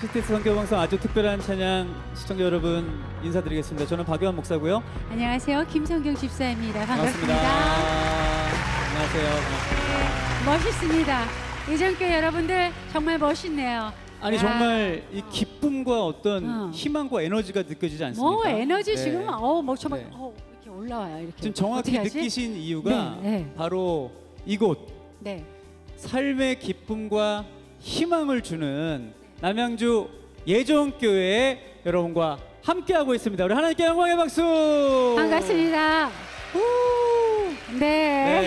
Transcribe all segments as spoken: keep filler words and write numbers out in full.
피티엑스 선교방송 아주 특별한 찬양 시청자 여러분 인사드리겠습니다. 저는 박요한 목사고요. 안녕하세요. 김성경 집사입니다. 반갑습니다. 반갑습니다. 안녕하세요. 반갑습니다. 네, 멋있습니다. 예전교회 여러분들 정말 멋있네요. 아니 야. 정말 이 기쁨과 어떤 어. 희망과 에너지가 느껴지지 않습니까? 뭐 에너지 네. 지금 어우 뭐 정말 네. 어, 이렇게 올라와요. 이렇게. 지금 정확히 어떻게 하지? 느끼신 이유가 네, 네. 바로 이곳 네. 삶의 기쁨과 희망을 주는 남양주 예정교회 여러분과 함께하고 있습니다. 우리 하나님께 영광의 박수! 반갑습니다. 우! 네. 네.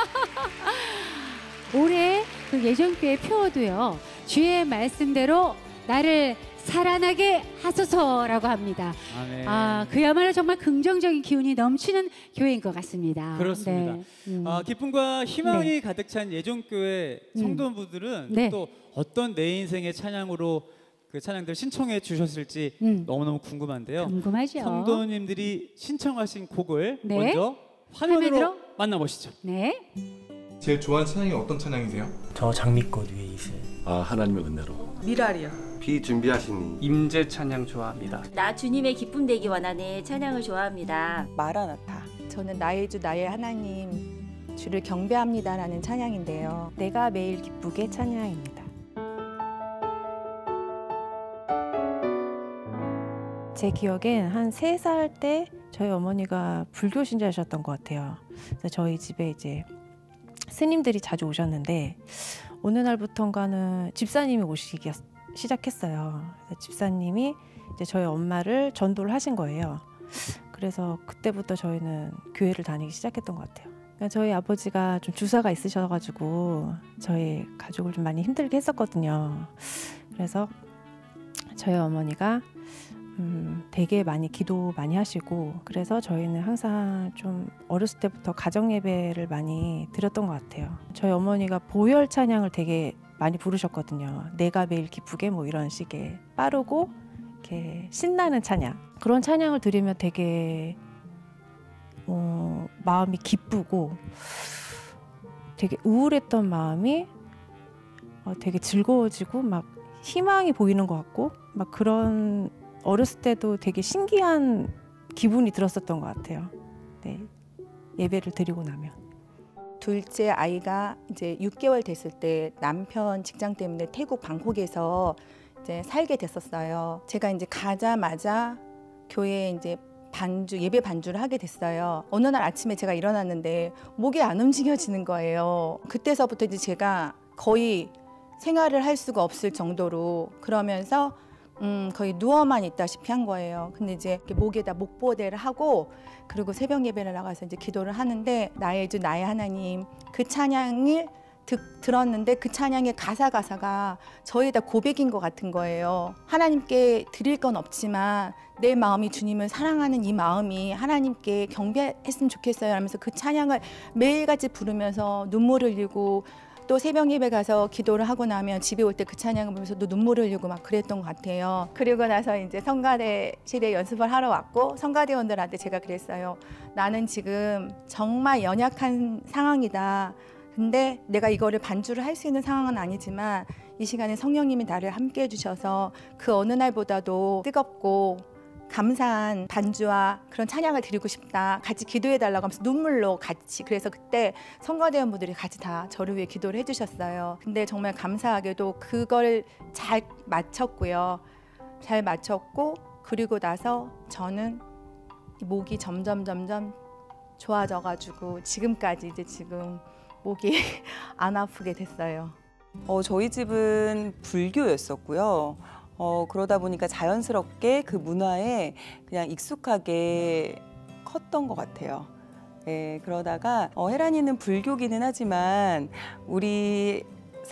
올해 그 예정교회 표어도요. 주의 말씀대로 나를 살아나게 하소서라고 합니다. 아멘. 아, 그야말로 정말 긍정적인 기운이 넘치는 교회인 것 같습니다. 그렇습니다. 네. 음. 아, 기쁨과 희망이 네. 가득 찬 예정교회 음. 성도분들은 네. 또 어떤 내 인생의 찬양으로 그 찬양들 신청해 주셨을지 음. 너무너무 궁금한데요. 궁금하죠. 성도님들이 신청하신 곡을 네. 먼저 화면으로 화면으로? 만나보시죠. 네. 제일 좋아하는 찬양이 어떤 찬양이세요? 저 장미꽃 위에 있을 아 하나님의 은혜로 미랄이요. 비 준비하시니 임재 찬양 좋아합니다. 나 주님의 기쁨 되기 원하네 찬양을 좋아합니다. 마라나타. 저는 나의 주 나의 하나님 주를 경배합니다라는 찬양인데요. 내가 매일 기쁘게 찬양입니다. 제 기억엔 한 세 살 때 저희 어머니가 불교 신자셨던 것 같아요. 그래서 저희 집에 이제 스님들이 자주 오셨는데 어느 날부턴가는 집사님이 오시기 시작했어요. 그래서 집사님이 이제 저희 엄마를 전도를 하신 거예요. 그래서 그때부터 저희는 교회를 다니기 시작했던 것 같아요. 그러니까 저희 아버지가 좀 주사가 있으셔가지고 저희 가족을 좀 많이 힘들게 했었거든요. 그래서 저희 어머니가 음, 되게 많이 기도 많이 하시고 그래서 저희는 항상 좀 어렸을 때부터 가정 예배를 많이 드렸던 것 같아요. 저희 어머니가 보혈 찬양을 되게 많이 부르셨거든요. 내가 매일 기쁘게 뭐 이런 식의 빠르고 이렇게 신나는 찬양. 그런 찬양을 들으면 되게 어, 마음이 기쁘고 되게 우울했던 마음이 어, 되게 즐거워지고 막 희망이 보이는 것 같고 막 그런 어렸을 때도 되게 신기한 기분이 들었었던 것 같아요. 네, 예배를 드리고 나면. 둘째 아이가 이제 육 개월 됐을 때 남편 직장 때문에 태국 방콕에서 이제 살게 됐었어요. 제가 이제 가자마자 교회에 이제 반주 예배 반주를 하게 됐어요. 어느 날 아침에 제가 일어났는데 목이 안 움직여지는 거예요. 그때서부터 이제 제가 거의 생활을 할 수가 없을 정도로 그러면서 음, 거의 누워만 있다시피 한 거예요. 근데 이제 목에다 목보대를 하고 그리고 새벽 예배를 나가서 이제 기도를 하는데 나의 주 나의 하나님 그 찬양을 듣, 들었는데 그 찬양의 가사 가사가 저에다 고백인 것 같은 거예요. 하나님께 드릴 건 없지만 내 마음이 주님을 사랑하는 이 마음이 하나님께 경배했으면 좋겠어요 하면서 그 찬양을 매일같이 부르면서 눈물을 흘리고 또 새벽 예배 가서 기도를 하고 나면 집에 올 때 그 찬양을 보면서 또 눈물을 흘리고 막 그랬던 것 같아요. 그리고 나서 이제 성가대실에 연습을 하러 왔고 성가대원들한테 제가 그랬어요. 나는 지금 정말 연약한 상황이다. 근데 내가 이거를 반주를 할 수 있는 상황은 아니지만 이 시간에 성령님이 나를 함께 해주셔서 그 어느 날보다도 뜨겁고 감사한 반주와 그런 찬양을 드리고 싶다. 같이 기도해달라고 하면서 눈물로 같이. 그래서 그때 성가대원분들이 같이 다 저를 위해 기도를 해주셨어요. 근데 정말 감사하게도 그걸 잘 마쳤고요. 잘 마쳤고 그리고 나서 저는 목이 점점 점점 좋아져가지고 지금까지 이제 지금 목이 안 아프게 됐어요. 어, 저희 집은 불교였었고요. 어, 그러다 보니까 자연스럽게 그 문화에 그냥 익숙하게 컸던 것 같아요. 예, 그러다가 어, 혜란이는 불교기는 하지만 우리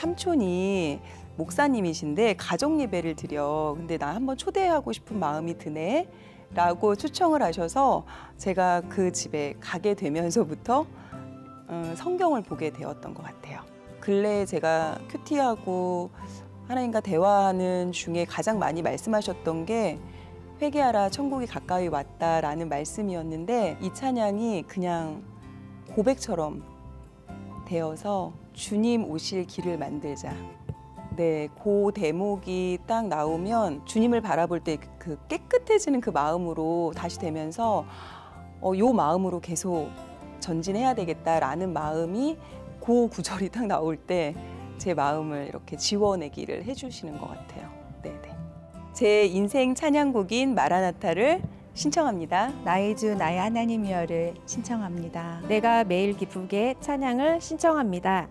삼촌이 목사님이신데 가정 예배를 드려. 근데 나 한번 초대하고 싶은 마음이 드네 라고 초청을 하셔서 제가 그 집에 가게 되면서부터 어, 성경을 보게 되었던 것 같아요. 근래에 제가 큐티하고 하나님과 대화하는 중에 가장 많이 말씀하셨던 게 회개하라 천국이 가까이 왔다라는 말씀이었는데 이 찬양이 그냥 고백처럼 되어서 주님 오실 길을 만들자. 네, 그 대목이 딱 나오면 주님을 바라볼 때 그 깨끗해지는 그 마음으로 다시 되면서 어, 요 마음으로 계속 전진해야 되겠다라는 마음이 그 구절이 딱 나올 때 제 마음을 이렇게 지워내기를 해주시는 것 같아요. 네네. 제 인생 찬양곡인 마라나타를 신청합니다. 나의 주 나의 하나님이여를 신청합니다. 내가 매일 기쁘게 찬양을 신청합니다.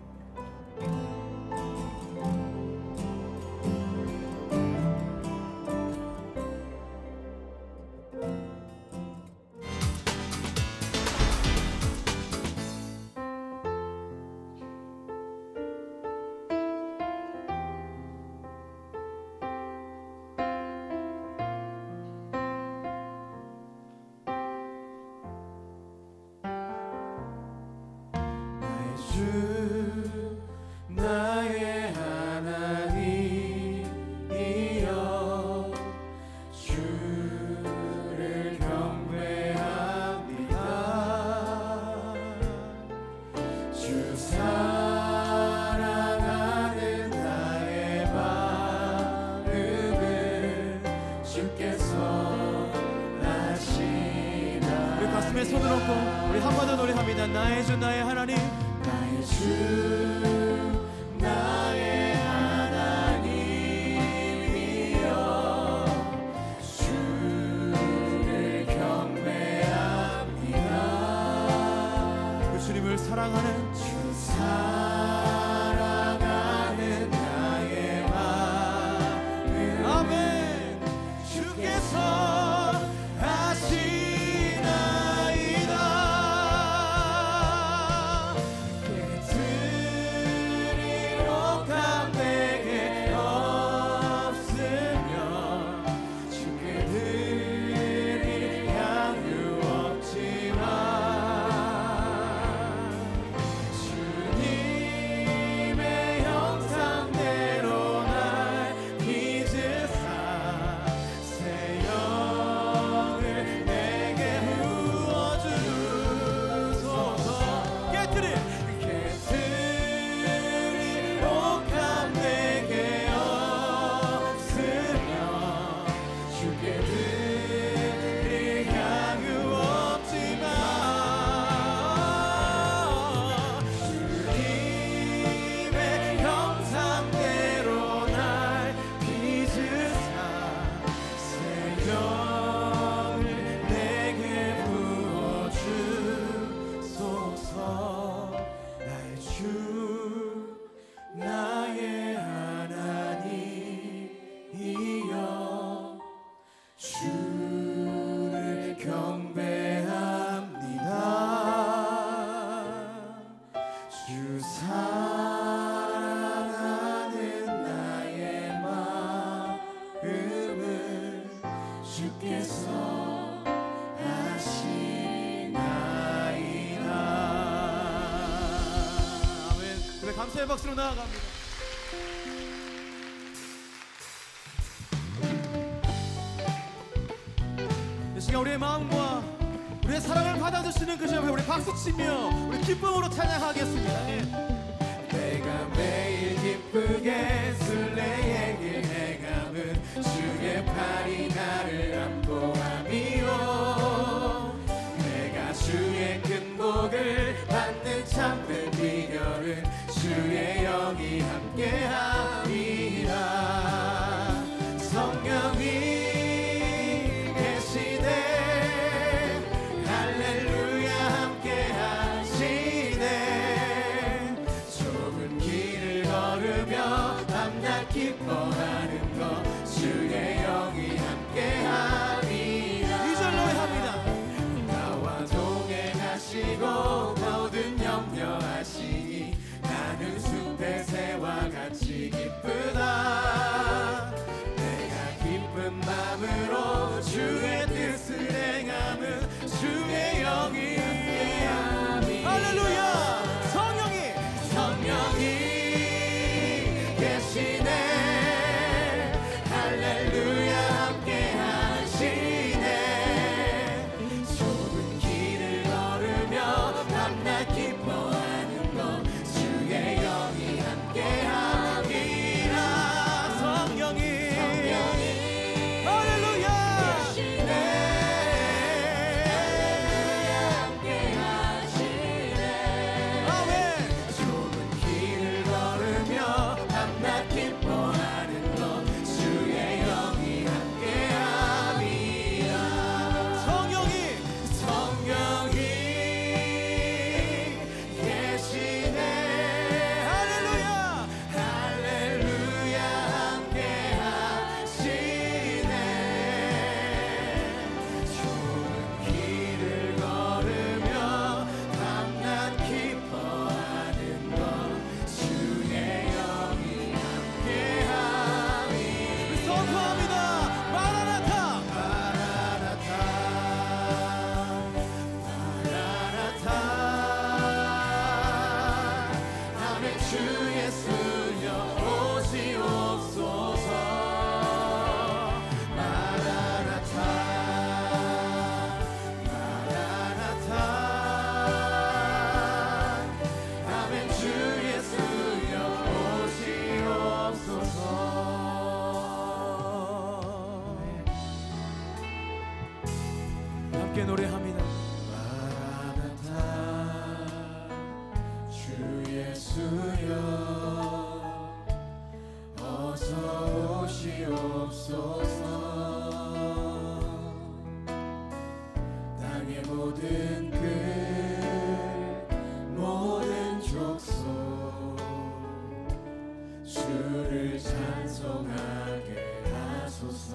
주 나의 하나님이여 주를 경배합니다. 주 사랑하는 나의 마음을 주께서 아시나. 우리 가슴에 손을 얹고 우리 한 번 더 노래합니다. 나의 주 나의 하나님, 나의 주 나의 하나님이여 주를 경배합니다. 그 주님을 사랑하는 주 사랑하는 나의 마음을 아멘. 주께서 감사의 박수로 나아갑니다. 이 시간 우리의 마음과 우리의 사랑을 받아주시는 그 시간 우리 박수치며 우리 기쁨으로 찬양하겠습니다. 예. 내가 매일 기쁘게 순례의 길 행함은 주의 팔이 나를 안고 함이요. 내가 주의 큰 복을 받는 참된 비결은 주의 영이 함께함이라. 성령이 계시네 할렐루야 함께하시네. 좁은 길을 걸으며 밤낮 기뻐하는 선포합니다. 마라나타. 마라나타 마라나타 아멘 주 예수여 오시옵소서 마라나타 마라나타 아멘 주 예수여 오시옵소서 함께 노래합니다. 마라나타 주 예수여 어서 오시옵소서 땅의 모든 끝 모든 족속 주를 찬송하게 하소서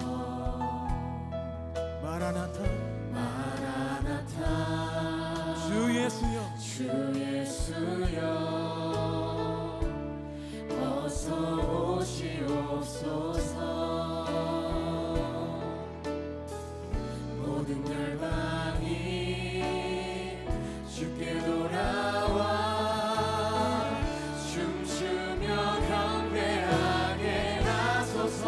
마라나타. 마라나타 주 예수여. 주 예수여 어서 오시옵소서 모든 열방이 주께 돌아와 춤추며 경배하게 하소서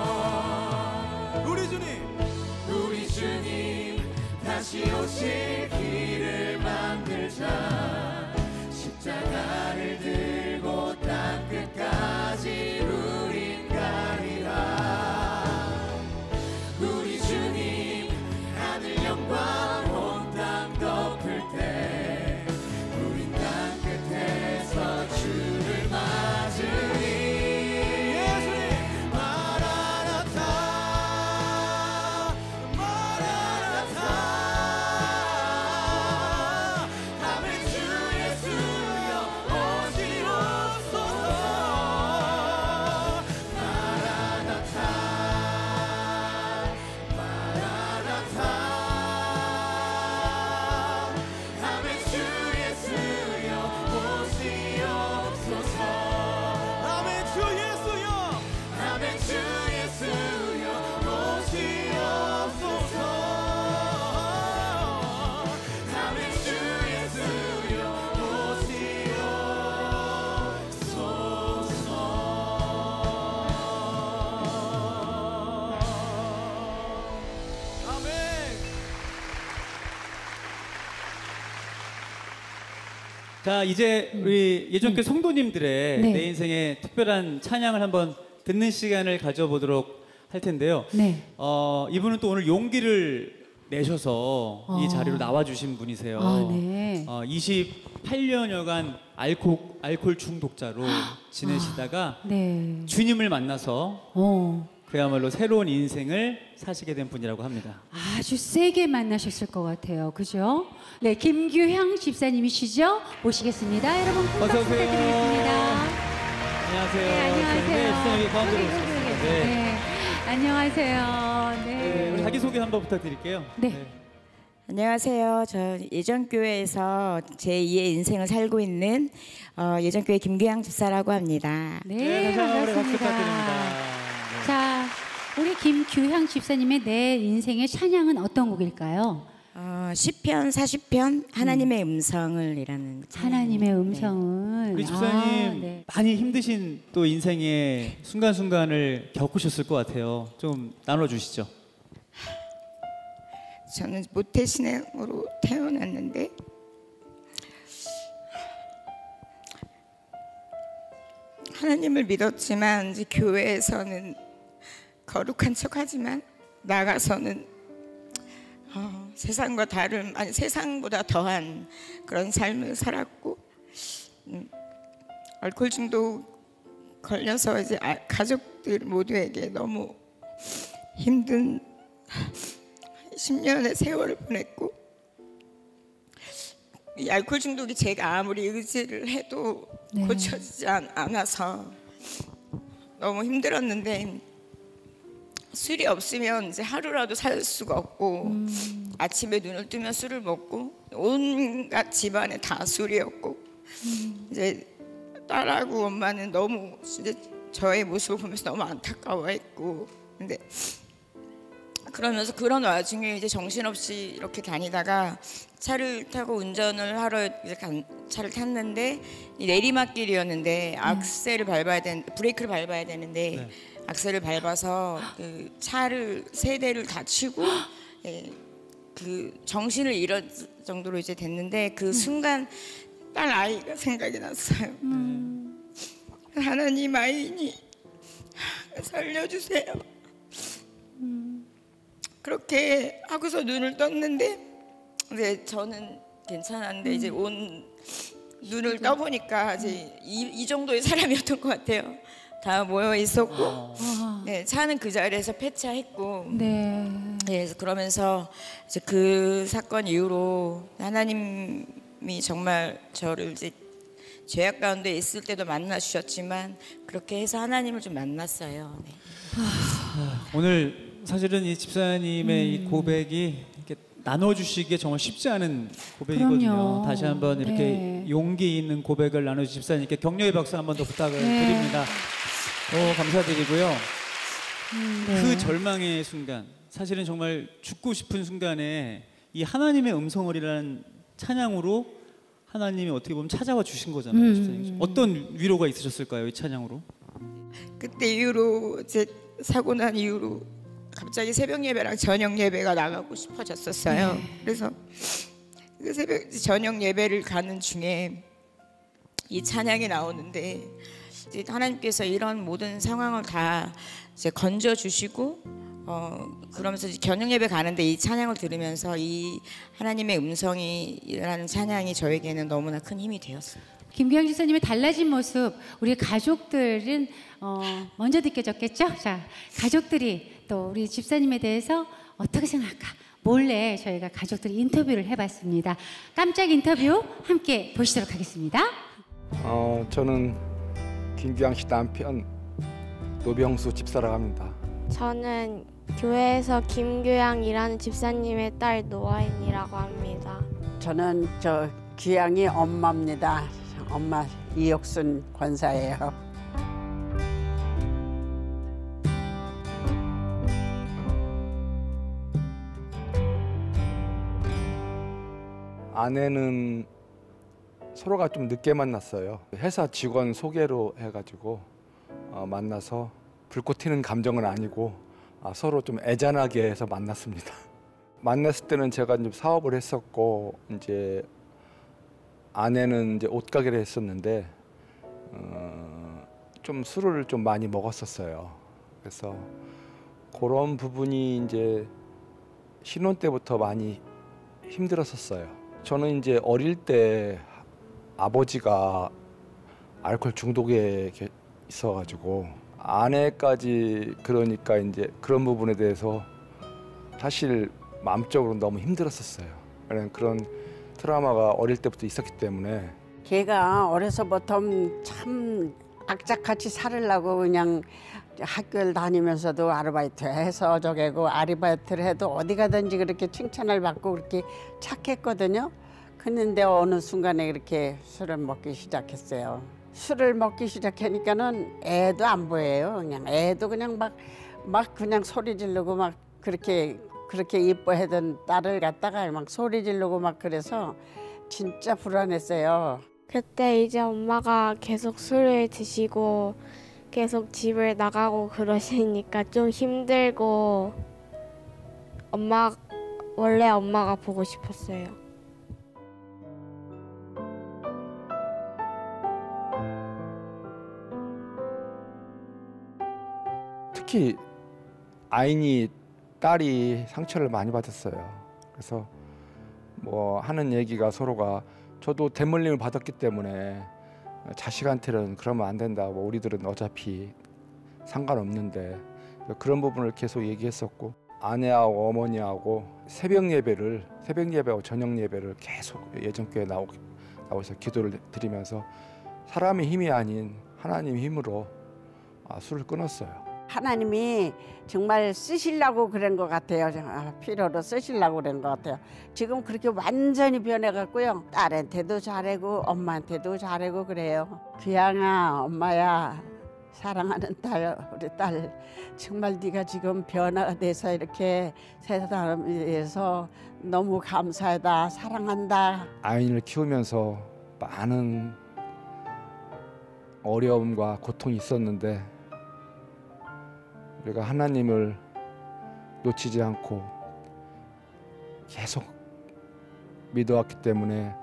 우리 주님. 우리 주님 다시 오실 길을 만들자 십자가를 들고 땅끝까지 우린 가리라 우리 주님 하늘 영광 온 땅 덮을 때 우린 땅끝에서 주를 맞으리 예수님. 마라나타. 마라나타 아멘 주 예수여 오시옵소서 마라나타 마라나타 아멘 주 예수여 오시옵소서 아멘 주 예수여. 아멘 주 예수여 오시옵소서 아멘 주 예수여 오시옵소서 아멘. 자, 이제 우리 예전교 성도님들의 네. 내 인생의 특별한 찬양을 한번 듣는 시간을 가져보도록 할 텐데요. 네. 어, 이분은 또 오늘 용기를 내셔서 어. 이 자리로 나와주신 분이세요. 아, 네. 어, 이십팔 년여간 알코올, 알코올 중독자로 지내시다가 네. 주님을 만나서 어. 그야말로 새로운 인생을 사시게 된 분이라고 합니다. 아주 세게 만나셨을 것 같아요. 그죠? 네, 김규향 집사님이시죠? 모시겠습니다. 여러분 큰 어서 박수 오세요. 부탁드리겠습니다. 안녕하세요. 네, 안녕하세요. 집사님이 가운데로 여기, 여기, 오셨습니다. 여기. 네. 네. 안녕하세요. 네. 네, 우리 자기소개 한번 부탁드릴게요. 네. 안녕하세요. 저 예전교회에서 제이의 인생을 살고 있는 어, 예전교회 김규양 집사라고 합니다. 네, 네, 다시 한번 우리 박수 반갑습니다. 부탁드립니다. 네. 자, 우리 김규향 집사님의 내 인생의 찬양은 어떤 곡일까요? 어, 시편 사십 편 하나님의 음. 음성을이라는 하나님의 음성은 우리 집사님 아, 네. 많이 힘드신 또 인생의 순간순간을 겪으셨을 것 같아요. 좀 나눠주시죠. 저는 모태신앙으로 태어났는데 하나님을 믿었지만 이제 교회에서는 거룩한 척하지만 나가서는 어, 세상과 다른 아니 세상보다 더한 그런 삶을 살았고 음, 알코올 중독 걸려서 이제 아, 가족들 모두에게 너무 힘든 십 년의 세월을 보냈고 이 알코올 중독이 제가 아무리 의지를 해도 네. 고쳐지지 않, 않아서 너무 힘들었는데 술이 없으면 이제 하루라도 살 수가 없고 음. 아침에 눈을 뜨면 술을 먹고 온갖 집안에 다 술이었고 음. 이제 딸하고 엄마는 너무 이제 저의 모습을 보면서 너무 안타까워했고 근데 그러면서 그런 와중에 이제 정신없이 이렇게 다니다가 차를 타고 운전을 하러 이제 간, 차를 탔는데 이 내리막길이었는데 악셀을 밟아야 되는 브레이크를 밟아야 되는데 네. 악셀을 밟아서 그 차를 세 대를 다치고 예, 그 정신을 잃을 정도로 이제 됐는데 그 순간 딸 아이가 생각이 났어요. 음. 하나님 아이니 살려주세요. 음. 그렇게 하고서 눈을 떴는데 이제 저는 괜찮았는데 음. 이제 온 눈을 떠보니까 이제 이, 이 정도의 사람이었던 것 같아요. 다 모여 있었고, 아. 네, 차는 그 자리에서 폐차했고, 네. 네, 그래서 그러면서 이제 그 사건 이후로 하나님이 정말 저를 이제 죄악 가운데 있을 때도 만나 주셨지만 그렇게 해서 하나님을 좀 만났어요. 네. 오늘 사실은 이 집사님의 음. 이 고백이 이렇게 나눠주시기에 정말 쉽지 않은 고백이거든요. 그럼요. 다시 한번 이렇게 네. 용기 있는 고백을 나눠주신 집사님께 격려의 박수 한 번 더 부탁을 네. 드립니다. 오, 감사드리고요. 음, 네. 그 절망의 순간, 사실은 정말 죽고 싶은 순간에 이 하나님의 음성을이라는 찬양으로 하나님이 어떻게 보면 찾아와 주신 거잖아요. 음. 집사님. 어떤 위로가 있으셨을까요, 이 찬양으로? 그때 이후로 이제 사고 난 이후로 갑자기 새벽 예배랑 저녁 예배가 나가고 싶어졌었어요. 네. 그래서 그 새벽 저녁 예배를 가는 중에 이 찬양이 나오는데 이제 하나님께서 이런 모든 상황을 다 이제 건져 주시고 어 그러면서 이제 저녁 예배 가는데 이 찬양을 들으면서 이 하나님의 음성이라는 찬양이 저에게는 너무나 큰 힘이 되었어요. 김규영 집사님의 달라진 모습, 우리 가족들은 어, 먼저 느껴졌겠죠? 자, 가족들이 또 우리 집사님에 대해서 어떻게 생각할까? 몰래 저희가 가족들이 인터뷰를 해봤습니다. 깜짝 인터뷰 함께 보시도록 하겠습니다. 어, 저는 김규영 씨 남편 노병수 집사라고 합니다. 저는 교회에서 김규양이라는 집사님의 딸 노아인이라고 합니다. 저는 저 규양이 엄마입니다. 엄마 이옥순 권사예요. 아내는 서로가 좀 늦게 만났어요. 회사 직원 소개로 해가지고 어, 만나서 불꽃 튀는 감정은 아니고 아, 서로 좀 애잔하게 해서 만났습니다. 만났을 때는 제가 좀 사업을 했었고 이제 아내는 이제 옷가게를 했었는데 어, 좀 술을 좀 많이 먹었었어요. 그래서 그런 부분이 이제 신혼 때부터 많이 힘들었었어요. 저는 이제 어릴 때 아버지가 알코올 중독에 있어가지고 아내까지 그러니까 이제 그런 부분에 대해서 사실 마음적으로 너무 힘들었었어요. 그런 트라우마가 어릴 때부터 있었기 때문에. 걔가 어려서부터 참 악착같이 살으려고 그냥 학교를 다니면서도 아르바이트 해서 저게고 아르바이트를 해도 어디 가든지 그렇게 칭찬을 받고 그렇게 착했거든요. 그런데 어느 순간에 이렇게 술을 먹기 시작했어요. 술을 먹기 시작하니까는 애도 안 보여요. 그냥 애도 그냥 막, 막 그냥 소리 지르고 막 그렇게 그렇게 이뻐하던 딸을 갖다가 막 소리 지르고 막 그래서 진짜 불안했어요. 그때 이제 엄마가 계속 술을 드시고 계속 집을 나가고 그러시니까 좀 힘들고 엄마 원래 엄마가 보고 싶었어요. 특히 아인이 딸이 상처를 많이 받았어요. 그래서 뭐 하는 얘기가 서로가 저도 대물림을 받았기 때문에 자식한테는 그러면 안 된다. 뭐 우리들은 어차피 상관없는데 그런 부분을 계속 얘기했었고 아내하고 어머니하고 새벽 예배를 새벽 예배하고 저녁 예배를 계속 예전교회 나오, 나오셔서 기도를 드리면서 사람의 힘이 아닌 하나님 힘으로 아, 술을 끊었어요. 하나님이 정말 쓰시려고 그런 것 같아요. 필요로 쓰시려고 그런 것 같아요. 지금 그렇게 완전히 변해갖고요. 딸한테도 잘하고 엄마한테도 잘하고 그래요. 규양아, 엄마야, 사랑하는 딸, 우리 딸 정말 네가 지금 변화가 돼서 이렇게 세상을 위해서 너무 감사하다, 사랑한다. 아이를 키우면서 많은 어려움과 고통이 있었는데 우리가 하나님을 놓치지 않고 계속 믿어왔기 때문에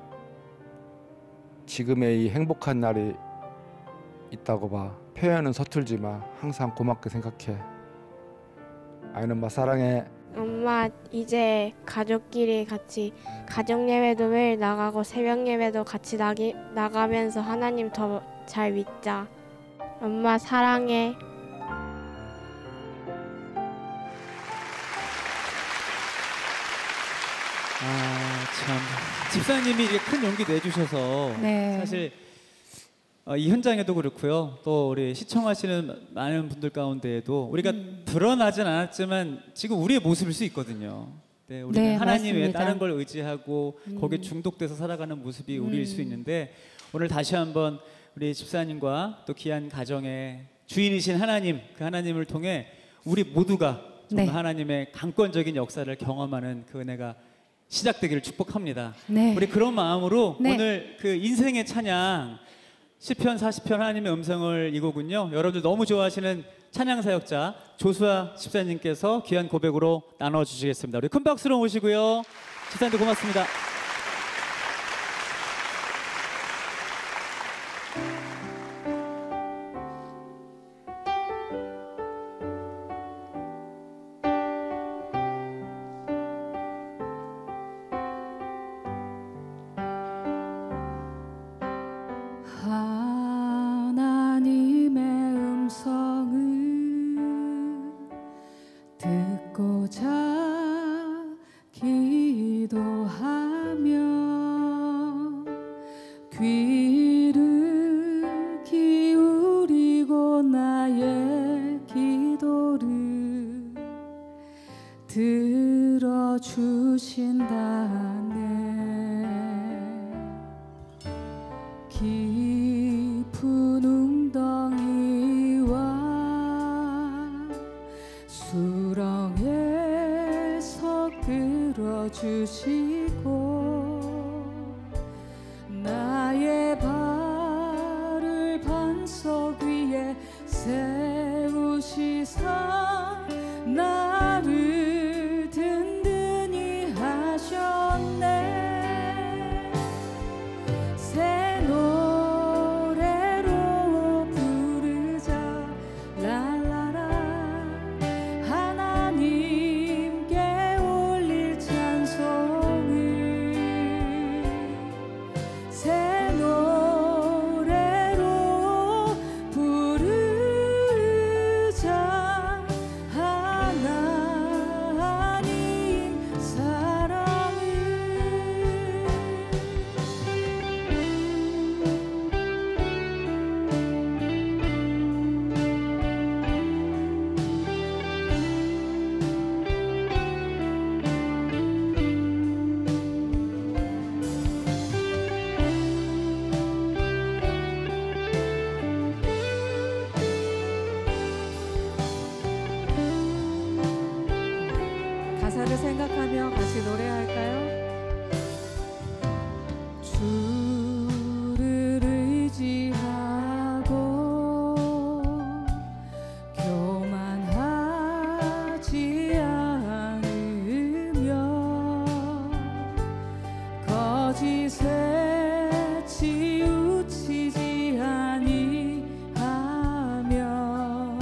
지금의 이 행복한 날이 있다고 봐. 표현은 서툴지만 항상 고맙게 생각해. 아이는 엄마 사랑해. 엄마 이제 가족끼리 같이 가정 예배도 매일 나가고 새벽 예배도 같이 나기, 나가면서 하나님 더 잘 믿자. 엄마 사랑해. 아, 참. 집사님이 이렇게 큰 용기 내주셔서 네. 사실 어, 이 현장에도 그렇고요. 또 우리 시청하시는 많은 분들 가운데에도 우리가 음. 드러나진 않았지만 지금 우리의 모습일 수 있거든요. 네, 우리는 네, 하나님 외에 맞습니다. 다른 걸 의지하고 음. 거기에 중독돼서 살아가는 모습이 우리일 수 음. 있는데 오늘 다시 한번 우리 집사님과 또 귀한 가정의 주인이신 하나님, 그 하나님을 통해 우리 모두가 정말 네. 하나님의 강권적인 역사를 경험하는 그 은혜가 시작되기를 축복합니다. 네. 우리 그런 마음으로 네. 오늘 그 인생의 찬양 시편 사십 편 하나님의 음성을 이 곡은요. 여러분들 너무 좋아하시는 찬양 사역자 조수아 집사님께서 귀한 고백으로 나눠 주시겠습니다. 우리 큰 박수로 모시고요. 집사님도 고맙습니다. 하나님의 음성을 듣고자 기도하며 귀를 기울이고 나의 기도를 들어주신다네. 깊은 웅덩이와 수렁에서 끌어주시고 나의 발을 반석 위에 세우시사 나를 든든히 하셨네. 새 노래로 부르자 랄라라. 하나님께 올릴 찬송을 새 노래로 부르자. 하나님 사랑을. 가사를 생각하며 같이 노래할까요? 주를 의지하고 교만하지 않으며 거짓에 치우치지 아니하며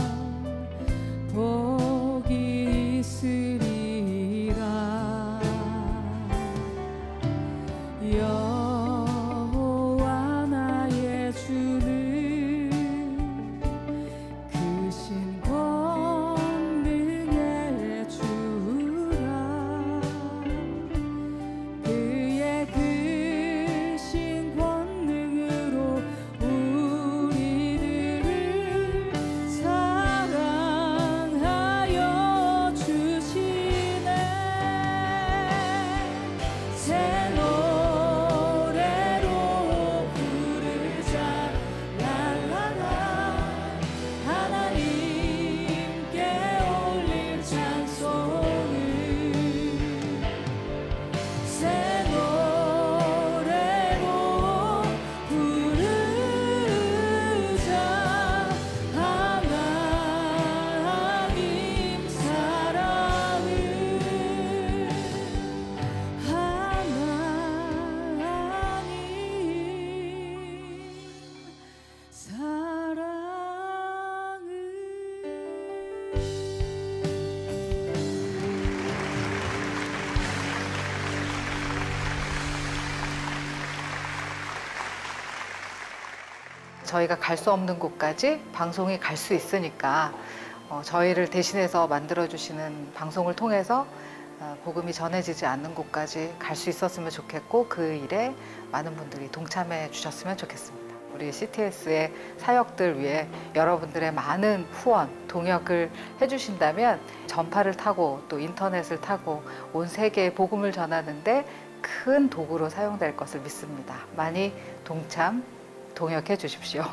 복이 있으리라. 저희가 갈 수 없는 곳까지 방송이 갈 수 있으니까 어, 저희를 대신해서 만들어주시는 방송을 통해서 어, 복음이 전해지지 않는 곳까지 갈 수 있었으면 좋겠고 그 일에 많은 분들이 동참해 주셨으면 좋겠습니다. 우리 씨티에스의 사역들 위해 여러분들의 많은 후원, 동역을 해주신다면 전파를 타고 또 인터넷을 타고 온 세계에 복음을 전하는데 큰 도구로 사용될 것을 믿습니다. 많이 동참, 동역해 주십시오.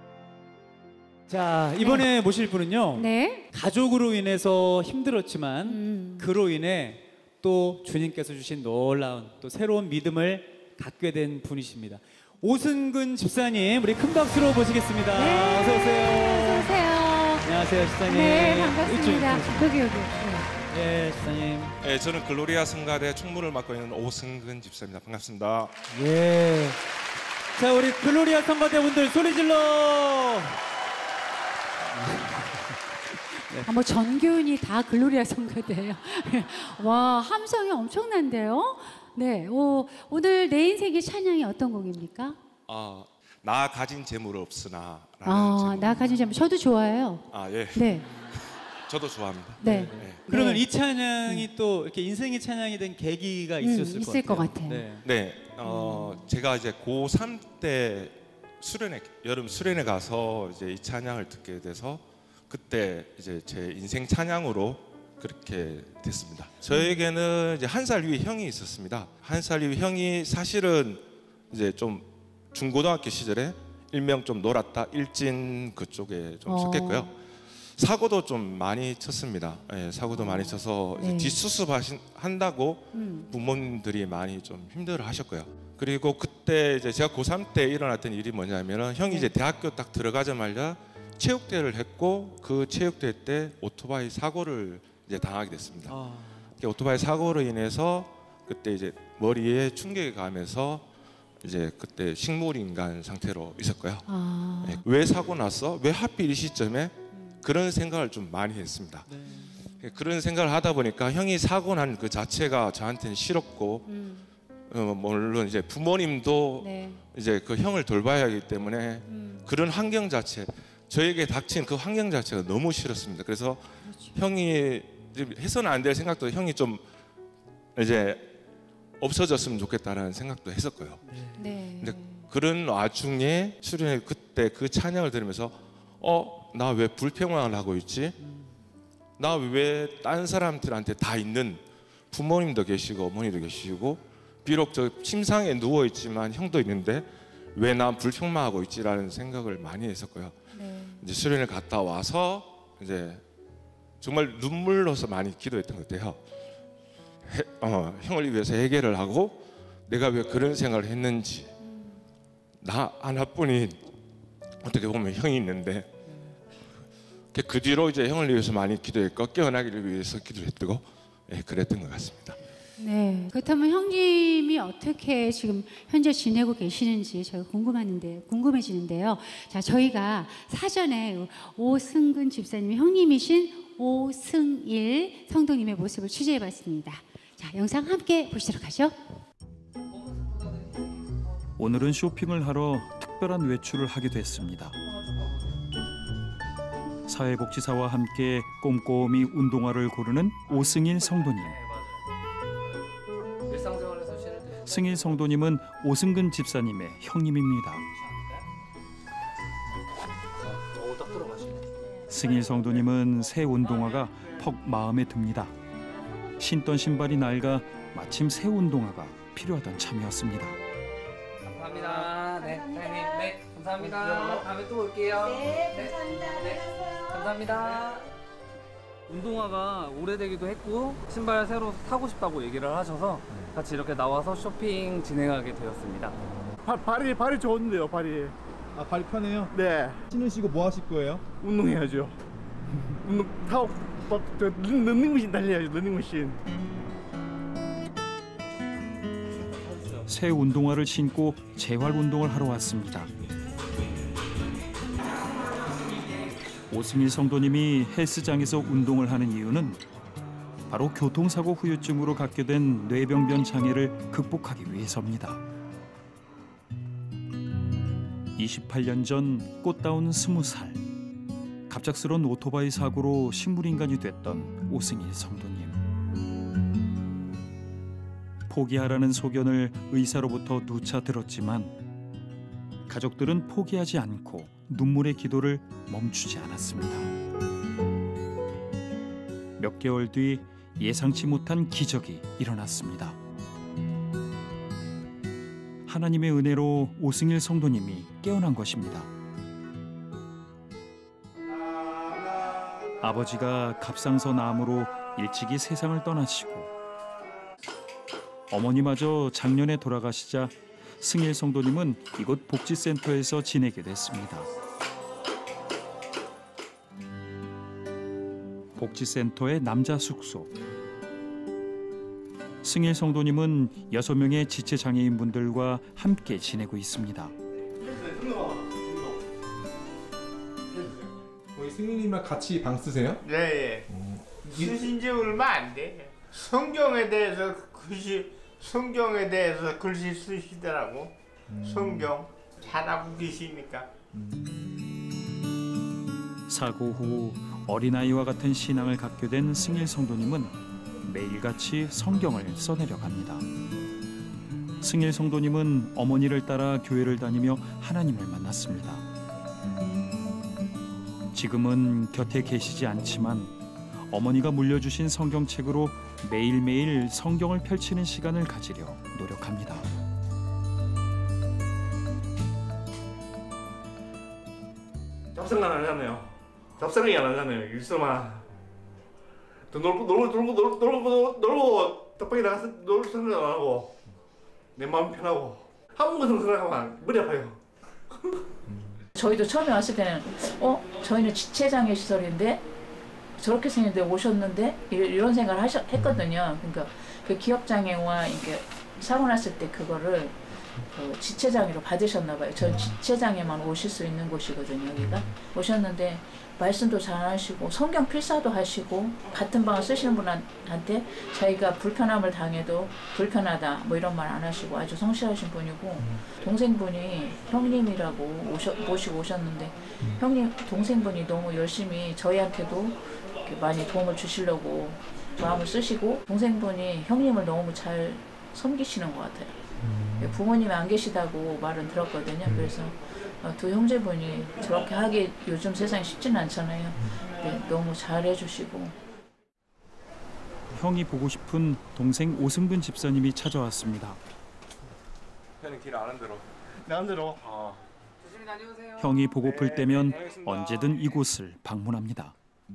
자, 이번에 네. 모실 분은요. 네. 가족으로 인해서 힘들었지만 음. 그로 인해 또 주님께서 주신 놀라운 또 새로운 믿음을 갖게 된 분이십니다. 오승근 집사님, 우리 큰 박수로 모시겠습니다. 네. 어서 오세요. 어서 오세요. 안녕하세요, 집사님. 네, 반갑습니다. 이쪽, 이쪽. 여기 여기. 예, 집사님. 네, 저는 글로리아 성가대 총무를 맡고 있는 오승근 집사입니다. 반갑습니다. 예. 자, 우리 글로리아 성가대 분들 소리 질러. 아, 뭐 전교인이 다 글로리아 성가대예요. 와, 함성이 엄청난데요. 네, 오, 오늘 내 인생의 찬양이 어떤 곡입니까? 아, 나 가진 재물 없으나. 아, 나 가진 재물 저도 좋아해요. 아, 예. 네. 저도 좋아합니다. 네. 네. 그러면 네. 이 찬양이 또 이렇게 인생의 찬양이 된 계기가 있었을 음, 것 있을 같아요. 것 같아요. 네. 네, 어, 제가 이제 고삼 때 수련회 여름 수련회 가서 이제 이 찬양을 듣게 돼서 그때 이제 제 인생 찬양으로 그렇게 됐습니다. 저에게는 이제 한 살 위에 형이 있었습니다. 한 살 위에 형이 사실은 이제 좀 중고등학교 시절에 일명 좀 놀았다 일진 그쪽에 좀 어. 속했고요. 사고도 좀 많이 쳤습니다. 예, 사고도 많이 쳐서 이제 네. 뒷수습 하신, 한다고 음. 부모님들이 많이 좀 힘들어 하셨고요. 그리고 그때 이제 제가 고삼 때 일어났던 일이 뭐냐면은 형이 네. 이제 대학교 딱 들어가자마자 체육대회를 했고 그 체육대회 때 오토바이 사고를 이제 당하게 됐습니다. 아. 오토바이 사고로 인해서 그때 이제 머리에 충격이 가면서 이제 그때 식물인간 상태로 있었고요. 아. 네, 왜 사고 났어? 왜 하필 이 시점에? 그런 생각을 좀 많이 했습니다. 네, 그런 생각을 하다 보니까 형이 사고 난 그 자체가 저한테는 싫었고 음. 어, 물론 이제 부모님도 네. 이제 그 형을 돌봐야 하기 때문에 음. 그런 환경 자체 저에게 닥친 그 환경 자체가 너무 싫었습니다. 그래서 그렇죠. 형이 해서는 안 될 생각도 형이 좀 이제 없어졌으면 좋겠다라는 생각도 했었고요. 네. 근데 그런 와중에 수련회 그때 그 찬양을 들으면서 어 나 왜 불평을 하고 있지? 나 왜 딴 사람들한테 다 있는 부모님도 계시고 어머니도 계시고 비록 저 침상에 누워 있지만 형도 있는데 왜 난 불평만 하고 있지라는 생각을 많이 했었고요. 네. 이제 수련을 갔다 와서 이제 정말 눈물로서 많이 기도했던 것 같아요. 해, 어, 형을 위해서 해결을 하고 내가 왜 그런 생각을 했는지 나 하나뿐인 어떻게 보면 형이 있는데 그 뒤로 이제 형을 위해서 많이 기도했고 깨어나기를 위해서 기도했고 예, 그랬던 것 같습니다. 네. 그렇다면 형님이 어떻게 지금 현재 지내고 계시는지 저희가 궁금한데 궁금해지는데요. 자, 저희가 사전에 오승근 집사님이 형님이신 오승일 성도님의 모습을 취재해봤습니다. 자, 영상 함께 보시도록 하죠. 오늘은 쇼핑을 하러 특별한 외출을 하게 됐습니다. 사회복지사와 함께 꼼꼼히 운동화를 고르는 오승일 성도님. 승일 성도님은 오승근 집사님의 형님입니다. 승일 성도님은 새 운동화가 퍽 마음에 듭니다. 신던 신발이 낡아 마침 새 운동화가 필요하던 참이었습니다. 감사합니다. 네, 사장님, 네, 감사합니다. 다음에 또 올게요. 네, 감사합니다. 네, 감사합니다. 운동화가 오래되기도 했고 신발 새로 사고 싶다고 얘기를 하셔서 같이 이렇게 나와서 쇼핑 진행하게 되었습니다. 발, 발이 발이 좋은데요, 발이. 아, 발이 편해요? 네. 신으시고 뭐 하실 거예요? 운동해야죠. 운동 타고 막저 런닝머신 달려야죠, 런닝머신. 새 운동화를 신고 재활 운동을 하러 왔습니다. 오승일 성도님이 헬스장에서 운동을 하는 이유는 바로 교통사고 후유증으로 갖게 된 뇌병변 장애를 극복하기 위해서입니다. 이십팔 년 전 꽃다운 스무 살 갑작스런 오토바이 사고로 식물인간이 됐던 오승일 성도님. 포기하라는 소견을 의사로부터 누차 들었지만 가족들은 포기하지 않고 눈물의 기도를 멈추지 않았습니다. 몇 개월 뒤 예상치 못한 기적이 일어났습니다. 하나님의 은혜로 오승일 성도님이 깨어난 것입니다. 아버지가 갑상선 암으로 일찍이 세상을 떠나시고 어머니마저 작년에 돌아가시자 승일 성도님은 이곳 복지센터에서 지내게 됐습니다. 복지센터의 남자 숙소. 승일 성도님은 여섯 명의 지체장애인분들과 함께 지내고 있습니다. 거기 승민님이랑 같이 방 쓰세요? 네, 예. 쓰신 지 얼마 안 돼. 성경에 대해서 글씨, 성경에 대해서 글씨 쓰시더라고. 음. 성경 잘하고 계시니까. 사고 후 어린아이와 같은 신앙을 갖게 된 승일 성도님은 매일같이 성경을 써내려갑니다. 승일 성도님은 어머니를 따라 교회를 다니며 하나님을 만났습니다. 지금은 곁에 계시지 않지만 어머니가 물려주신 성경책으로 매일매일 성경을 펼치는 시간을 가지려 노력합니다. 잡생각 안 하잖아요. 잡생각이 안 하잖아요. 일서만 또 놀고 놀고 놀고 놀고 놀고 놀고 떡볶이 나가서 놀 생각 안 하고 내 마음 편하고 한 번만 생각하면 머리 아파요. 저희도 처음에 왔을 때는 어 저희는 지체장애 시설인데 저렇게 생겼는데 오셨는데 이런 생각을 하셨, 했거든요. 그러니까 그 기억장애와 이렇게 사고 났을 때 그거를 그 지체장애로 받으셨나 봐요. 전 지체장애만 오실 수 있는 곳이거든요. 여기가 오셨는데 말씀도 잘 하시고 성경 필사도 하시고 같은 방을 쓰시는 분한테 자기가 불편함을 당해도 불편하다 뭐 이런 말 안 하시고 아주 성실하신 분이고 동생분이 형님이라고 오셔, 모시고 오셨는데 형님 동생분이 너무 열심히 저희한테도 이렇게 많이 도움을 주시려고 마음을 쓰시고 동생분이 형님을 너무 잘 섬기시는 것 같아요. 부모님이 안 계시다고 말은 들었거든요. 그래서 두 형제분이 저렇게 하기 요즘 세상에 쉽지는 않잖아요. 네, 너무 잘해주시고. 형이 보고 싶은 동생 오승근 집사님이 찾아왔습니다. 형님 길 아는 대로. 내 아는 대로. 어. 조심히 다녀오세요. 형이 보고플 때면 언제든 이곳을 방문합니다.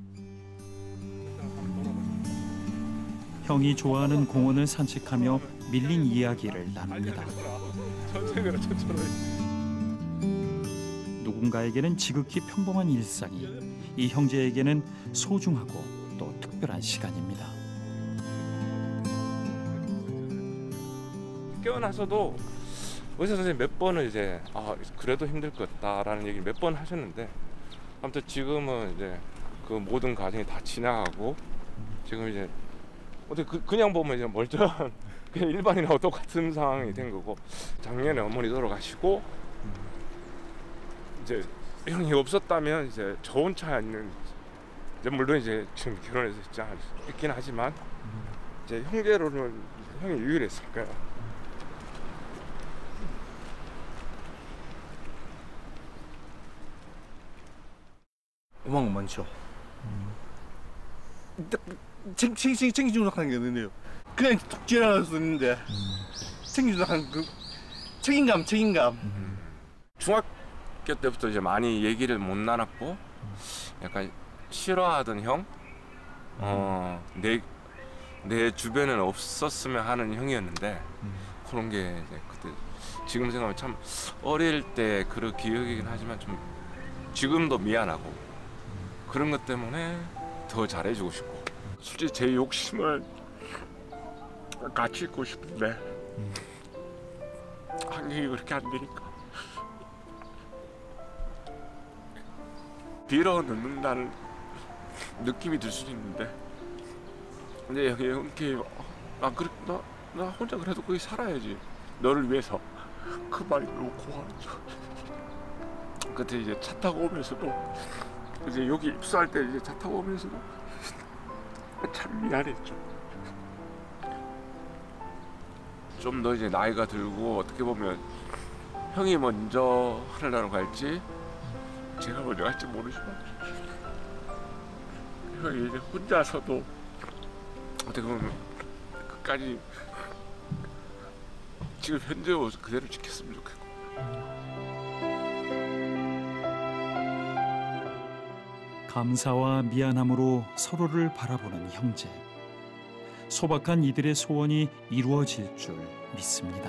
형이 좋아하는 공원을 산책하며 밀린 이야기를 나눕니다. 천천히 천천히. 누군가에게는 지극히 평범한 일상이 이 형제에게는 소중하고 또 특별한 시간입니다. 깨어나서도 의사 선생님 몇 번을 이제 아 그래도 힘들 것 같다라는 얘기를 몇 번 하셨는데 아무튼 지금은 이제 그 모든 과정이 다 지나가고 지금 이제 어떻게 그, 그냥 보면 이제 멀쩡한 그냥 일반인하고 똑같은 상황이 된 거고 작년에 어머니 돌아가시고 이제 형이 없었다면 이제 저 혼자 있는 이제 물론 이제 지금 결혼해서 있지 않, 있긴 하지만 이제 형제로는 형이 유일했을까요? 음악은 많죠. 책, 책, 책, 챙기주도록 하는 게 없는데요. 그냥 툭 지나갈 수 있는데 챙기주도록 하는 그 책임감, 책임감. 음. 중학교 때부터 이제 많이 얘기를 못 나눴고 약간 싫어하던 형, 어, 내, 내 주변에는 없었으면 하는 형이었는데 그런 게 이제 그때 지금 생각하면 참 어릴 때 그런 기억이긴 하지만 좀 지금도 미안하고 그런 것 때문에 더 잘해주고 싶고 솔직히 제 욕심은 같이 있고 싶은데 환경이 그렇게 안 되니까 빌어넣는다는 느낌이 들 수도 있는데 근데 여기 이렇게 아 그래 나, 나 혼자 그래도 거기 살아야지 너를 위해서 그 말이 너무 고마워. 그때 이제 차 타고 오면서도 이제 여기 입수할 때 이제 차 타고 오면서도 참 미안했죠. 좀 더 이제 나이가 들고 어떻게 보면 형이 먼저 하늘나라로 갈지 제가 먼저 갈지 모르지만 형이 이제 혼자서도 어떻게 보면 끝까지 지금 현재 모습 그대로 지켰으면 좋겠고. 감사와 미안함으로 서로를 바라보는 형제. 소박한 이들의 소원이 이루어질 줄 믿습니다.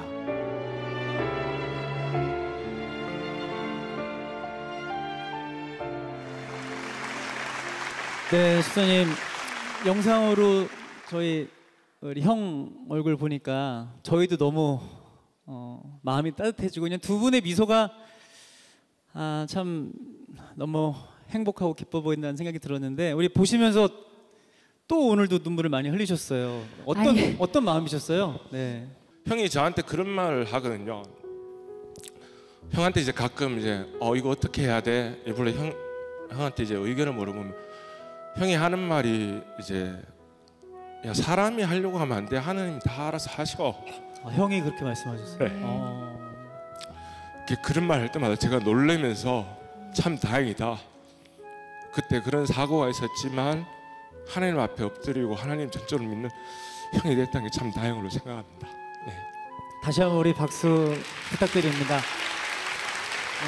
네, 집사님 영상으로 저희 우리 형 얼굴 보니까 저희도 너무 어, 마음이 따뜻해지고 그냥 두 분의 미소가 아, 참 너무 행복하고 기뻐 보인다는 생각이 들었는데 우리 보시면서 또 오늘도 눈물을 많이 흘리셨어요. 어떤 아니. 어떤 마음이셨어요? 네. 형이 저한테 그런 말을 하거든요. 형한테 이제 가끔 이제 어 이거 어떻게 해야 돼? 일부러 형 형한테 이제 의견을 물어보면 형이 하는 말이 이제 야 사람이 하려고 하면 안 돼. 하느님 다 알아서 하셔. 아, 형이 그렇게 말씀하셨어요. 네. 어. 이렇게 그런 말 할 때마다 제가 놀라면서 참 다행이다. 그때 그런 사고가 있었지만 하나님 앞에 엎드리고 하나님 전적으로 믿는 형이 됐다는 게 참 다행으로 생각합니다. 네. 다시 한번 우리 박수 부탁드립니다. 네.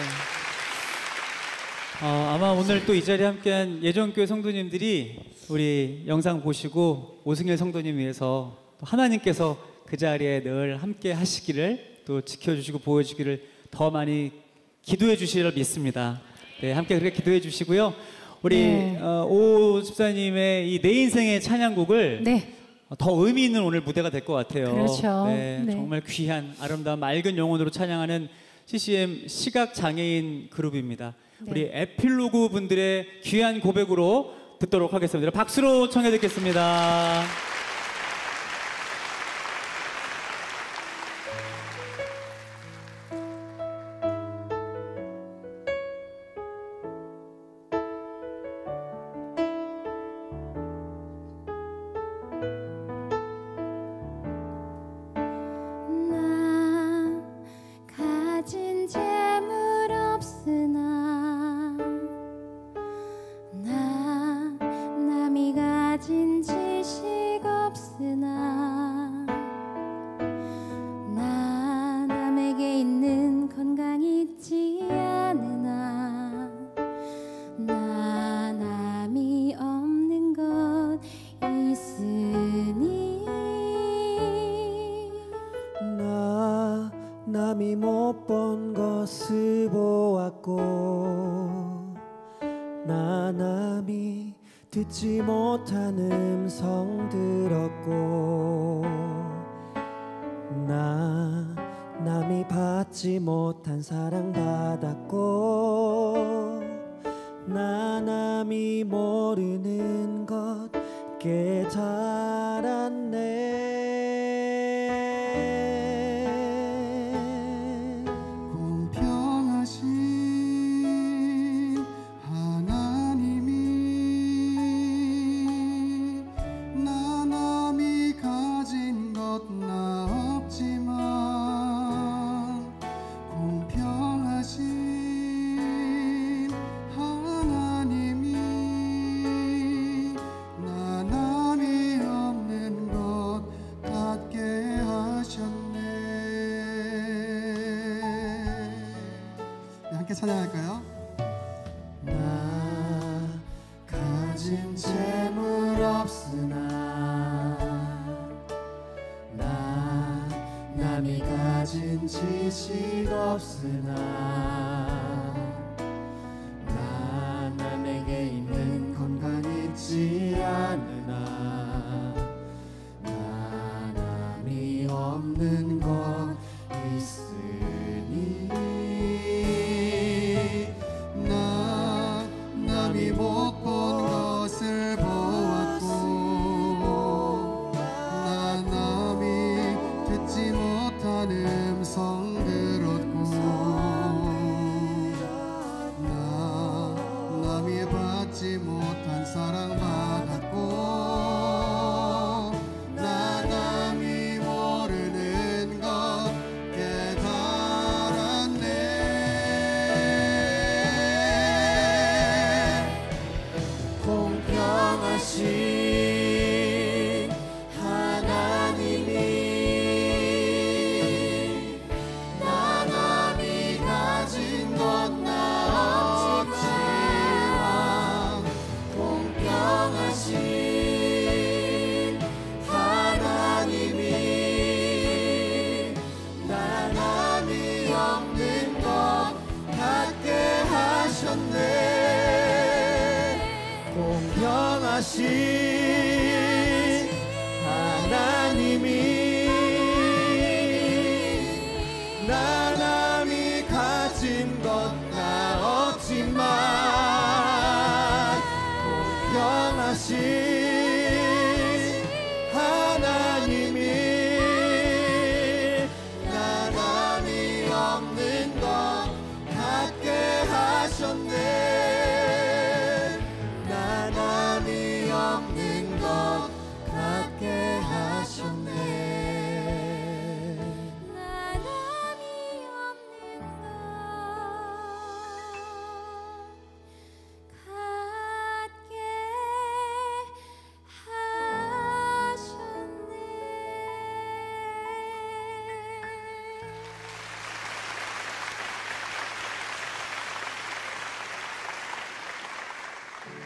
어, 아마 오늘 또 이 자리에 함께한 예전교회 성도님들이 우리 영상 보시고 오승일 성도님 위해서 또 하나님께서 그 자리에 늘 함께 하시기를 또 지켜주시고 보여주기를 더 많이 기도해 주시리라 믿습니다. 네, 함께 그렇게 기도해 주시고요. 우리 네. 어, 오 집사님의 이 내 인생의 찬양곡을 네. 더 의미 있는 오늘 무대가 될 것 같아요. 그렇죠. 네, 네. 정말 귀한 아름다운 맑은 영혼으로 찬양하는 씨씨엠 시각 장애인 그룹입니다. 네. 우리 에필로그 분들의 귀한 고백으로 듣도록 하겠습니다. 박수로 청해 듣겠습니다. 가진 재물 없으나 나 남이 가진 지식 없으나 나 남에게 있는 건강 있지 않으나 나 남이 없는 것 있으니 나 남이 못 본 것을 보았고 나 남이 듣지 못한 음성 들었고 나 남이 받지 못한 사랑 받았고 나 남이 모르는 것 깨달았네. 공평하신 하나님이 나 남이 가진 것 나 없지만 공평하신 하나님이 나 남이 없는 것 갖게 하셨네. 네, 함께 찬양할까요? 나 가진 재물 없으나 나 남이 가진 지식 없으나 나 남에게 있는 건강 있지 않으나 나 남이 없는 것 있으니 나 남이 못 본 것을 보았고 나 남이 듣지 못한 음성 들었고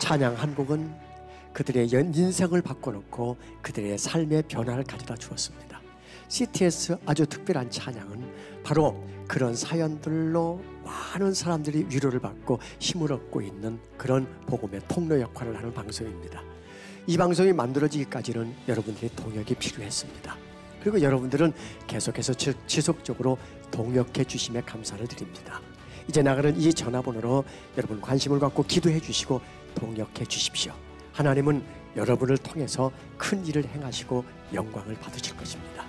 찬양 한 곡은 그들의 연 인생을 바꿔놓고 그들의 삶의 변화를 가져다 주었습니다. 씨티에스 아주 특별한 찬양은 바로 그런 사연들로 많은 사람들이 위로를 받고 힘을 얻고 있는 그런 복음의 통로 역할을 하는 방송입니다. 이 방송이 만들어지기까지는 여러분들의 동역이 필요했습니다. 그리고 여러분들은 계속해서 지속적으로 동역해 주심에 감사를 드립니다. 이제 나가는 이 전화번호로 여러분 관심을 갖고 기도해 주시고 동역해 주십시오. 하나님은 여러분을 통해서 큰 일을 행하시고 영광을 받으실 것입니다.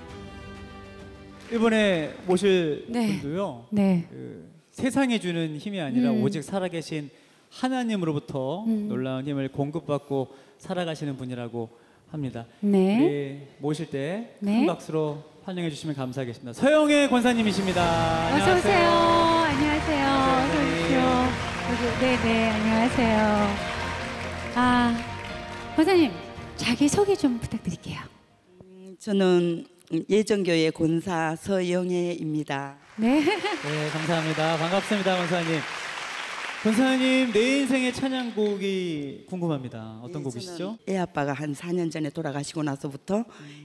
이번에 모실 네. 분도요. 네. 그 세상이 주는 힘이 아니라 음. 오직 살아계신 하나님으로부터 음. 놀라운 힘을 공급받고 살아가시는 분이라고 합니다. 네. 우리 모실 때 큰 네. 박수로 환영해 주시면 감사하겠습니다. 서영애 권사님이십니다. 어서 오세요. 안녕하세요. 안녕하세요. 어서 오십시오. 어서- 네네, 안녕하세요. 아, 권사님 자기 소개 좀 부탁드릴게요. 저는 예정교회 권사 서영애입니다. 네. 네, 감사합니다. 반갑습니다, 권사님. 권사님, 내 인생의 찬양곡이 궁금합니다. 어떤 곡이시죠? 애 아빠가 한 사 년 전에 돌아가시고 나서부터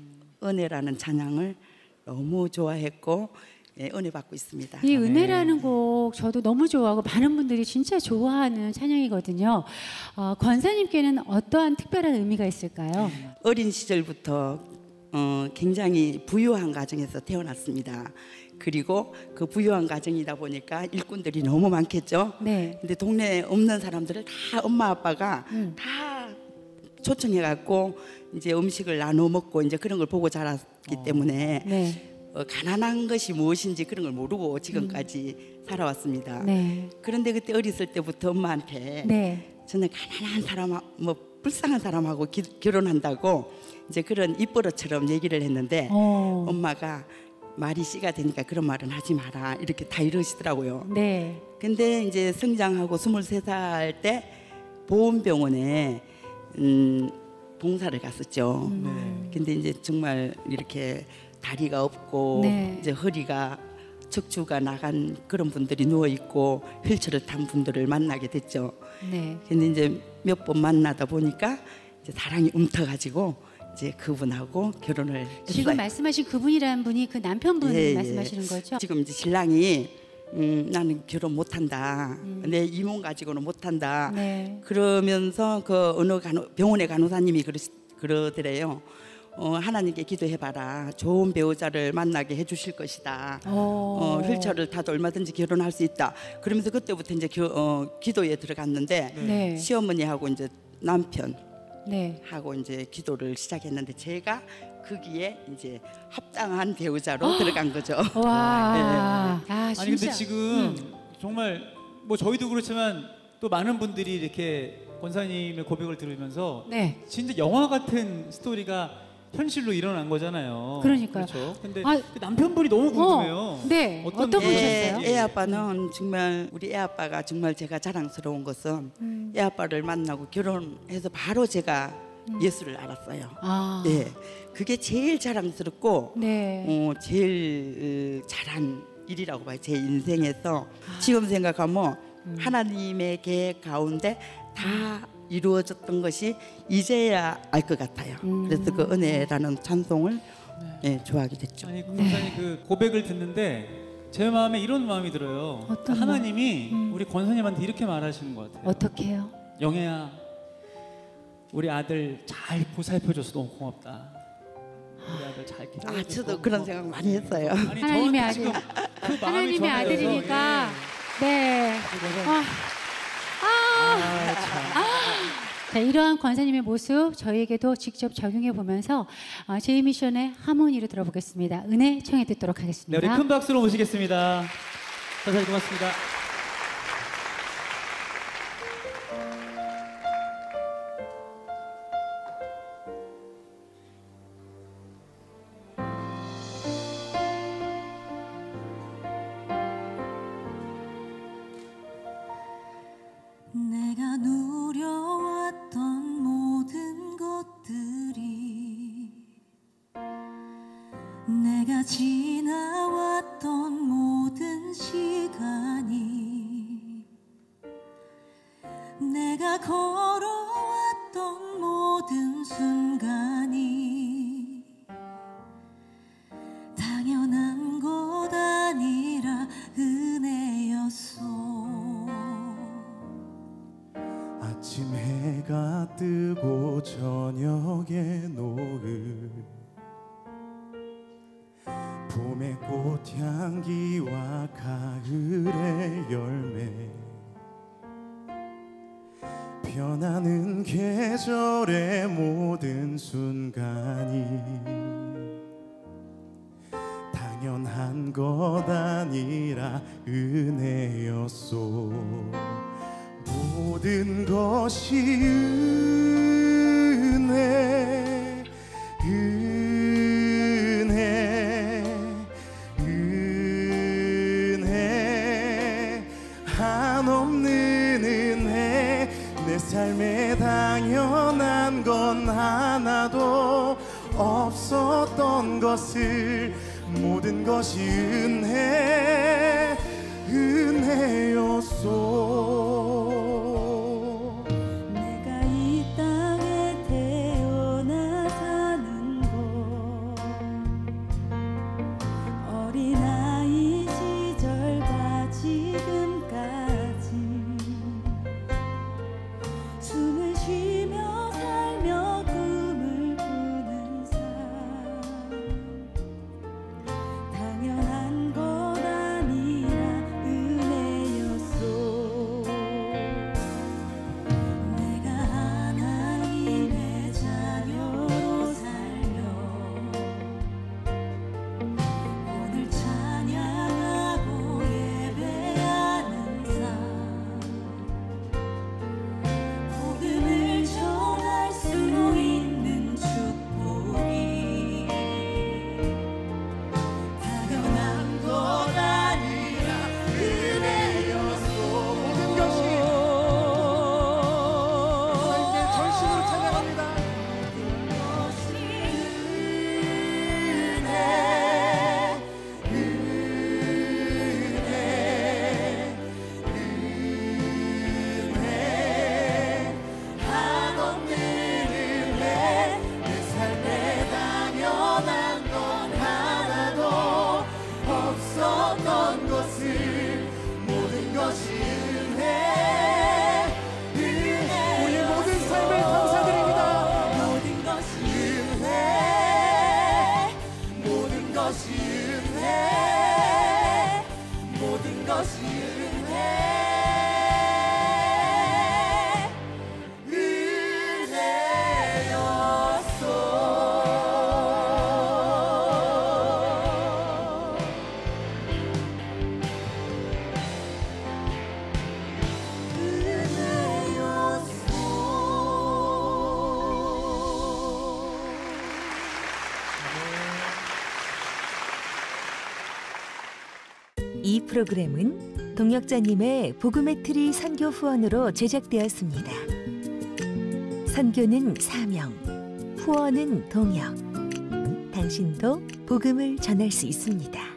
은혜라는 찬양을 너무 좋아했고 예, 은혜 받고 있습니다. 이 은혜라는 곡 저도 너무 좋아하고 많은 분들이 진짜 좋아하는 찬양이거든요. 어, 권사님께는 어떠한 특별한 의미가 있을까요? 어린 시절부터 어, 굉장히 부유한 가정에서 태어났습니다. 그리고 그 부유한 가정이다 보니까 일꾼들이 너무 많겠죠. 네. 근데 동네에 없는 사람들을 다 엄마 아빠가 음. 다 초청해 갖고 이제 음식을 나눠 먹고 이제 그런 걸 보고 자랐기 때문에 네. 어, 가난한 것이 무엇인지 그런 걸 모르고 지금까지 살아왔습니다. 네. 그런데 그때 어렸을 때부터 엄마한테 네. 저는 가난한 사람, 뭐 불쌍한 사람하고 기, 결혼한다고 이제 그런 입버릇처럼 얘기를 했는데 어. 엄마가 말이 씨가 되니까 그런 말은 하지 마라 이렇게 다 이러시더라고요. 네. 근데 이제 성장하고 스물세 살 때 보훈병원에 음, 봉사를 갔었죠. 음. 근데 이제 정말 이렇게 다리가 없고 네. 이제 허리가 척추가 나간 그런 분들이 누워 있고 휠체어를 탄 분들을 만나게 됐죠. 네. 근데 이제 몇 번 만나다 보니까 이제 사랑이 움터가지고 이제 그분하고 결혼을 했어요. 지금 말씀하신 그분이라는 분이 그 남편분 예, 예. 말씀하시는 거죠? 지금 이제 신랑이 음, 나는 결혼 못한다. 음. 내 이몸 가지고는 못한다. 네. 그러면서 그 어느 간호, 병원의 간호사님이 그러, 그러더래요. 어, 하나님께 기도해봐라. 좋은 배우자를 만나게 해주실 것이다. 어, 휠체어를 타도 얼마든지 결혼할 수 있다. 그러면서 그때부터 이제 겨, 어, 기도에 들어갔는데 네. 시어머니하고 이제 남편 네. 하고 이제 기도를 시작했는데 제가 거기에 이제 합당한 배우자로 들어간 거죠. 와. 네. 아, 아니 근데 진짜. 지금 음. 정말 뭐 저희도 그렇지만 또 많은 분들이 이렇게 권사님의 고백을 들으면서 네. 진짜 영화 같은 스토리가 현실로 일어난 거잖아요. 그러니까요. 그렇죠. 근데 아, 그 남편분이 너무 궁금해요. 어, 네. 어떤 분이셨어요? 분이셨어요? 애, 애 아빠는 정말 우리 애 아빠가 정말 제가 자랑스러운 것은 음. 애 아빠를 만나고 결혼해서 바로 제가 예수를 알았어요. 아. 네, 그게 제일 자랑스럽고 네. 어, 제일 어, 잘한 일이라고 봐요. 제 인생에서 지금 생각하면 하나님의 계획 가운데 다 이루어졌던 것이 이제야 알 것 같아요. 그래서 그 은혜라는 찬송을 네, 좋아하게 됐죠. 아니 권사님 그 고백을 듣는데 제 마음에 이런 마음이 들어요. 어떤 하나님이 우리 권사님한테 이렇게 말하시는 것 같아요. 어떻게 해요? 영애야, 우리 아들 잘 보살펴줘서 너무 고맙다. 우리 아들 잘 기다려줘서 아, 저도 너무 그런 고맙다. 생각 많이 했어요. 아니, 하나님의 저한테 아들. 지금 그 마음이 하나님의 전해져서, 아들이니까. 예. 네. 그래서- 아. 아. 아, 참. 자, 이러한 권사님의 모습 저희에게도 직접 적용해 보면서 어, 제이미션의 하모니를 들어보겠습니다. 은혜 청해 듣도록 네, 하겠습니다. 우리 큰 박수로 모시겠습니다. 선생님 고맙습니다. 내가 누려왔던 모든 것들이 내가 지나왔던 모든 시간이 내가 걸어 꽃향기와 가을의 열매 변하는 계절의 모든 순간이 당연한 것 아니라 은혜였소. 모든 것이 은혜 은혜 은혜 한없는 은혜 내 삶에 당연한 건 하나도 없었던 것을 모든 것이 은혜 은혜였소. 내가 이 땅에 태어나 사는 것 어린아이 시절과 지금까지 숨을 쉬며 살며 꿈을 꾸는 삶 당연한 것 아니라 은혜였소. 내가 하나님의 자녀로 살며 오늘 찬양하고 예배하는 삶 복음을 전할 수 있는 축복이 당연한 것 아니라 은혜였소. 모든 것이 하나님께 전심으로 찬양합니다. 은혜 은혜 은혜 한없는 은혜 내 삶에 당연한 건 하나도 없었던 것을 모든 것이 은혜 은혜 우리 모든 삶에 감사드립니다. 모든 것이 은혜 모든 것이 은혜 모든 것이 은혜 은혜였소. 이 프로그램은 동역자님의 복음의 트리 선교 후원으로 제작되었습니다. 선교는 사명, 후원은 동역. 당신도 복음을 전할 수 있습니다.